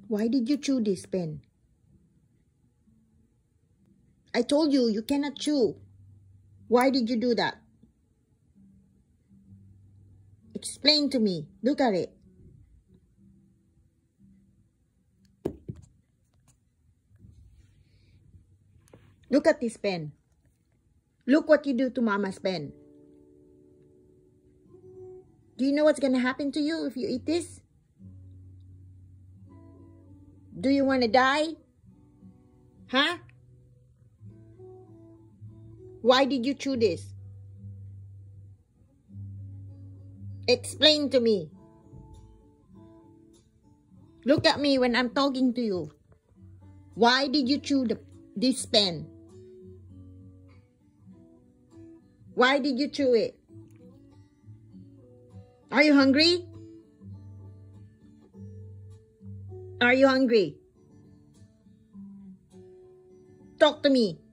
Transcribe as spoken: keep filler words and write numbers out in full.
Why did you chew this pen? I told you, you cannot chew. Why did you do that? Explain to me. Look at it. Look at this pen. Look what you do to Mama's pen. Do you know what's going to happen to you if you eat this? Do you want to die? Huh? Why did you chew this? Explain to me. Look at me when I'm talking to you. Why did you chew the, this pen? Why did you chew it? Are you hungry? Are you hungry? Talk to me.